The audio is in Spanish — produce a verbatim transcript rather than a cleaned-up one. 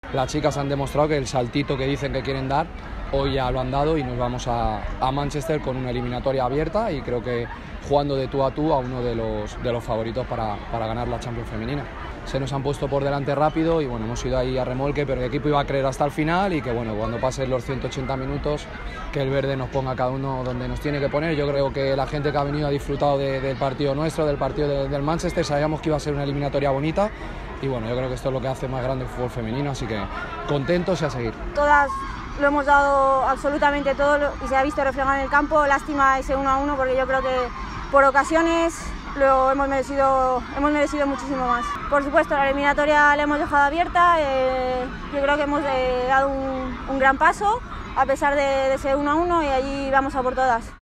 las chicas han demostrado que el saltito que dicen que quieren dar, hoy ya lo han dado y nos vamos a, a Manchester con una eliminatoria abierta y creo que jugando de tú a tú a uno de los, de los favoritos para, para ganar la Champions femenina. Se nos han puesto por delante rápido y bueno, hemos ido ahí a remolque, pero el equipo iba a creer hasta el final y que bueno, cuando pasen los ciento ochenta minutos, que el verde nos ponga cada uno donde nos tiene que poner. Yo creo que la gente que ha venido ha disfrutado de, del partido nuestro, del partido de, del Manchester, sabíamos que iba a ser una eliminatoria bonita y bueno, yo creo que esto es lo que hace más grande el fútbol femenino, así que contentos y a seguir. Todas lo hemos dado absolutamente todo y se ha visto reflejado en el campo. Lástima ese uno a uno porque yo creo que por ocasiones lo hemos merecido, hemos merecido muchísimo más. Por supuesto, la eliminatoria la hemos dejado abierta, eh, yo creo que hemos eh, dado un, un gran paso a pesar de, de ser uno a uno y allí vamos a por todas.